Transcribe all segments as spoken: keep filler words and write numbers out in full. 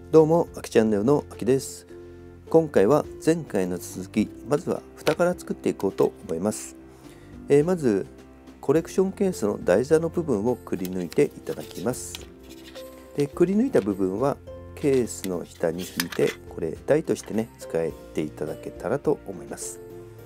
どうも、あきチャンネルのあきです。今回は前回の続き、まずは蓋から作っていこうと思います。えー、まずコレクションケースの台座の部分をくり抜いていただきます。でくり抜いた部分はケースの下に引いて、これ台としてね使えていただけたらと思います。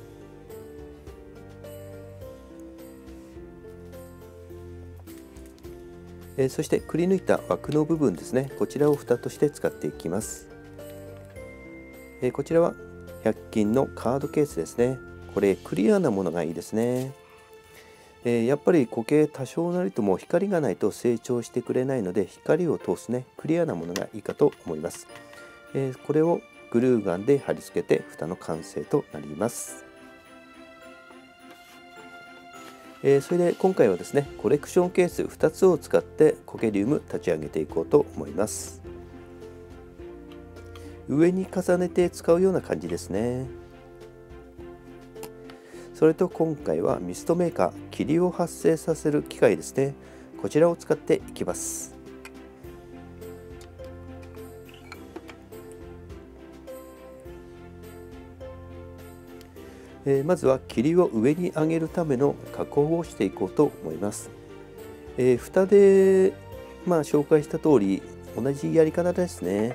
えー、そしてくり抜いた枠の部分ですね、こちらを蓋として使っていきます。えー、こちらはひゃく均のカードケースですね。これクリアなものがいいですね。えー、やっぱり苔多少なりとも光がないと成長してくれないので、光を通すねクリアなものがいいかと思います。えー、これをグルーガンで貼り付けて蓋の完成となります。えー、それで今回はですね、コレクションケースふたつを使ってコケリウム立ち上げていこうと思います。上に重ねて使うような感じですね。それと今回はミストメーカー、霧を発生させる機械ですね、こちらを使っていきます。えー、まずは霧を上に上げるための加工をしていこうと思います。えー、蓋で、まあ、紹介した通り同じやり方ですね。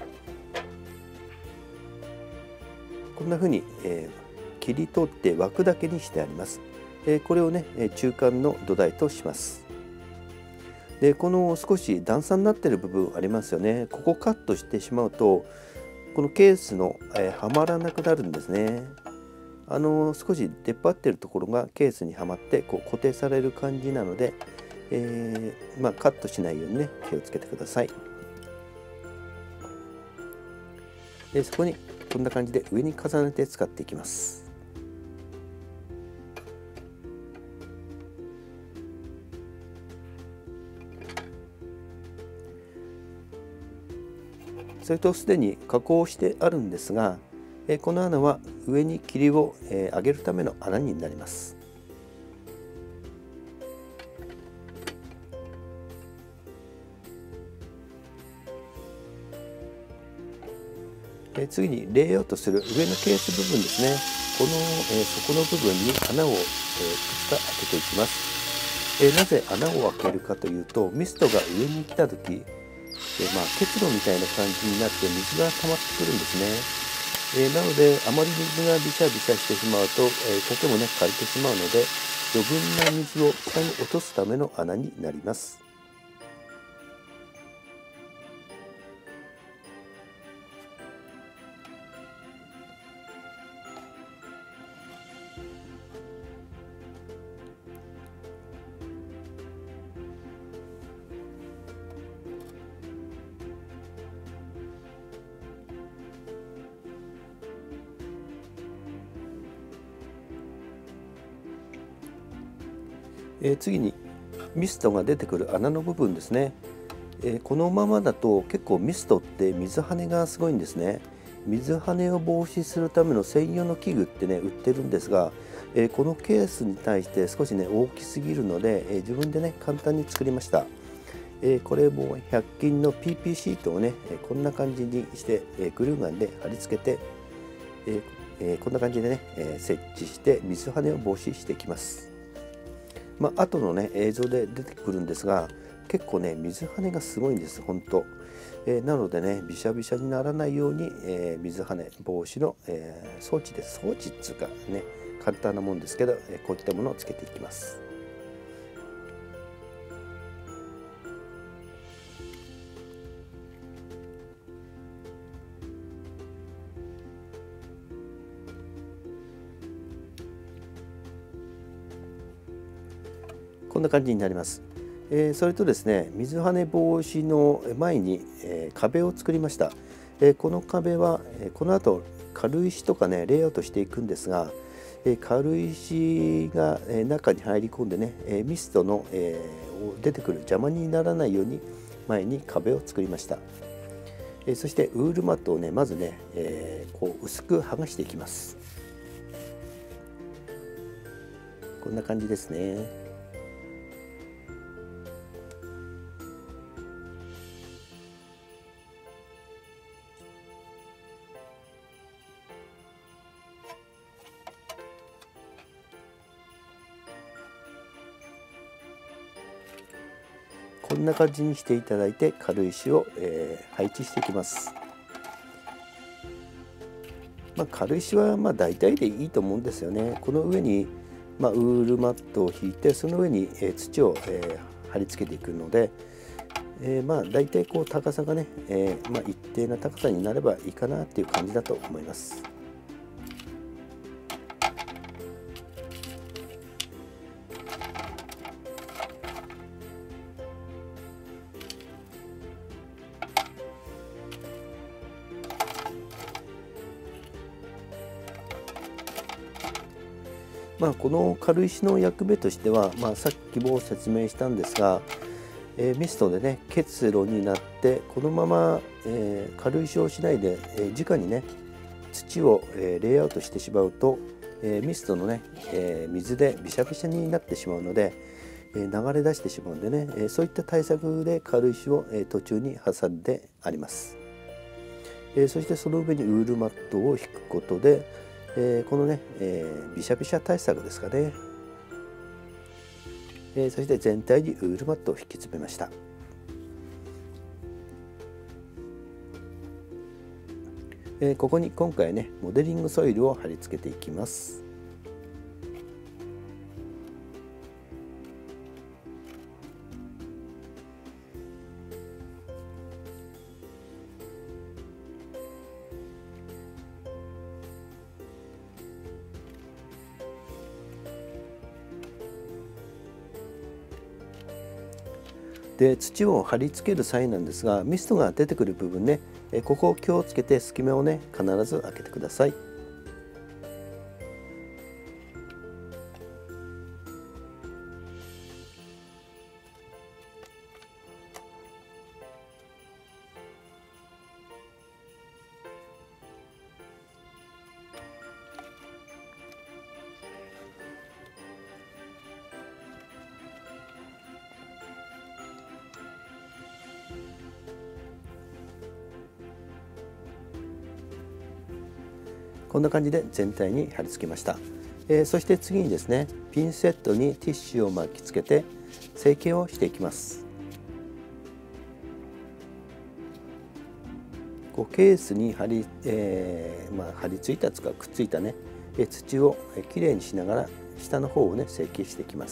こんな風に、えー、切り取って枠だけにしてあります。えー、これをね中間の土台とします。でこの少し段差になっている部分ありますよね。ここカットしてしまうとこのケースの、えー、はまらなくなるんですね。あの少し出っ張っているところがケースにはまってこう固定される感じなので、えーまあ、カットしないようにね気をつけてください。でそこにこんな感じで上に重ねて使っていきます。それとすでに加工してあるんですが、この穴は上に霧を上げるための穴になります。次にレイアウトする上のケース部分ですね。この底の部分に穴をいくつか開けていきます。なぜ穴を開けるかというと、ミストが上に来た時、まあ、結露みたいな感じになって水が溜まってくるんですね。えー、なのであまり水がびしゃびしゃしてしまうと、えー、苔もね枯れてしまうので、余分な水を下に落とすための穴になります。えー、次にミストが出てくる穴の部分ですね。えー、このままだと結構ミストって水跳ねがすごいんですね。水跳ねを防止するための専用の器具ってね売ってるんですが、えー、このケースに対して少しね大きすぎるので、えー、自分でね簡単に作りました。えー、これもひゃく均の ピーピー シートをね、えー、こんな感じにして、えー、グルーガンで貼り付けて、えーえー、こんな感じでね、えー、設置して水跳ねを防止していきます。まあ後のね映像で出てくるんですが、結構ね水跳ねがすごいんです本当。えー、なのでねびしゃびしゃにならないように、えー、水跳ね防止の、えー、装置です。装置っつうかね簡単なもんですけど、えー、こういったものをつけていきます。こんな感じになります。えー、それとですね、水跳ね防止の前に、えー、壁を作りました。えー、この壁は、えー、この後軽石とかねレイアウトしていくんですが、えー、軽石が、えー、中に入り込んでね、えー、ミストの、えー、出てくる邪魔にならないように前に壁を作りました。えー、そしてウールマットをねまずね、えー、こう薄く剥がしていきます。こんな感じですね。 こんな感じにしていただいて軽石を、えー、配置していきます。まあ、軽石はまあ大体でいいと思うんですよね。この上に、まあ、ウールマットを引いて、その上に、えー、土を、えー、貼り付けていくので、えー、まあ大体こう高さがね、えーまあ、一定な高さになればいいかなっていう感じだと思います。まあ、この軽石の役目としては、まあ、さっきも説明したんですが、えー、ミストでね結露になって、このまま、えー、軽石をしないで、えー、直にね土を、えー、レイアウトしてしまうと、えー、ミストのね、えー、水でびしゃびしゃになってしまうので、えー、流れ出してしまうんでね、えー、そういった対策で軽石を、えー、途中に挟んであります。えー、そしてその上にウールマットを引くことで、えー、このね、えー、びしゃびしゃ対策ですかね、えー、そして全体にウールマットを引き詰めました。えー、ここに今回ねモデリングソイルを貼り付けていきます。で土を貼り付ける際なんですが、ミストが出てくる部分ね、ここを気をつけて隙間をね必ず開けてください。こんな感じで全体に貼り付けました。えー、そして次にですね、ピンセットにティッシュを巻きつけて成形をしていきます。こうケースに貼り、えーまあ、貼り付いたつかくっついたね、え土をきれいにしながら下の方をね成形していきます。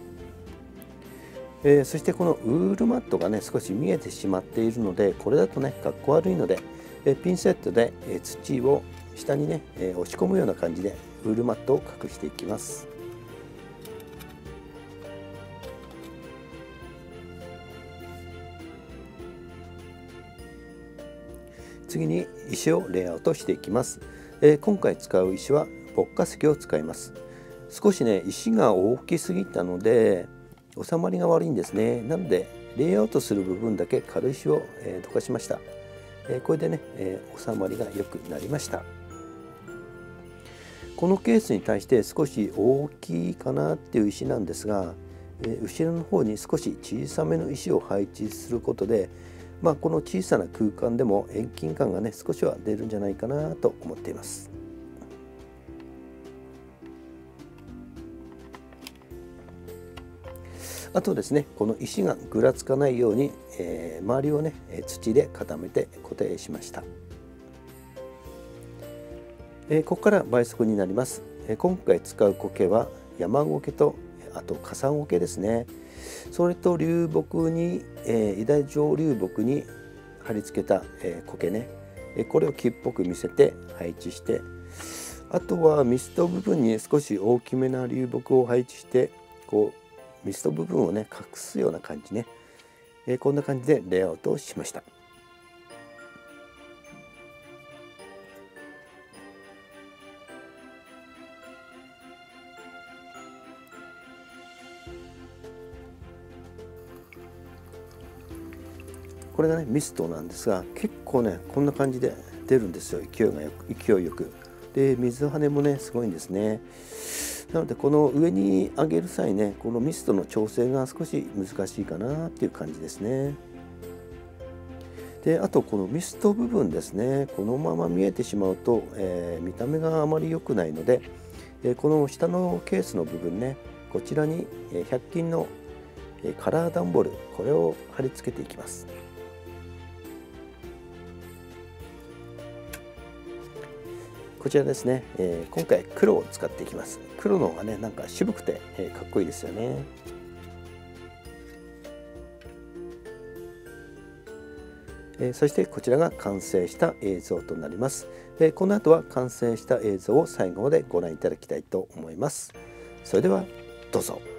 えー、そしてこのウールマットがね少し見えてしまっているので、これだとねかっこ悪いので、えー、ピンセットで、えー、土を下にね、えー、押し込むような感じでウールマットを隠していきます。次に石をレイアウトしていきます。えー、今回使う石は牧歌石を使います。少しね石が大きすぎたので収まりが悪いんですね。なのでレイアウトする部分だけ軽石を、えー、溶かしました。えー、これでね、えー、収まりが良くなりました。このケースに対して少し大きいかなっていう石なんですが、えー、後ろの方に少し小さめの石を配置することで、まあ、この小さな空間でも遠近感がね少しは出るんじゃないかなと思っています。あとですね、この石がぐらつかないように、えー、周りをね土で固めて固定しました。えー、ここから倍速になります。えー、今回使う苔は山苔とあとカサ苔ですね。それと流木に、えー、板状流木に貼り付けた、えー、苔ね、えー、これを木っぽく見せて配置して、あとはミスト部分に少し大きめな流木を配置して、こうミスト部分をね隠すような感じね、えー、こんな感じでレイアウトをしました。これがねミストなんですが、結構ねこんな感じで出るんですよ。勢いがよく勢いよくで、水跳ねもねすごいんですね。なのでこの上に上げる際ね、このミストの調整が少し難しいかなっていう感じですね。であとこのミスト部分ですね、このまま見えてしまうと、えー、見た目があまり良くないので、えー、この下のケースの部分ね、こちらにひゃく均のカラー段ボール、これを貼り付けていきます。こちらですね、えー、今回黒を使っていきます。黒の方がね、なんか渋くて、えー、かっこいいですよね。えー、そしてこちらが完成した映像となります。で、この後は完成した映像を最後までご覧いただきたいと思います。それではどうぞ。